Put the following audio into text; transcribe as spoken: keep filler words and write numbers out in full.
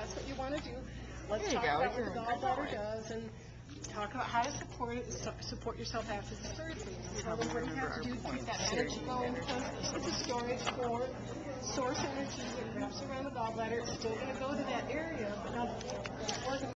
that's what you want to do, let's There you talk go. about what You're the gallbladder does and talk about how to support it, su- support yourself after the surgery. Tell them what you have to do to keep that energy going, because it's a storage for source energy. It wraps around the gallbladder. It's still going to go to that area, but now the organ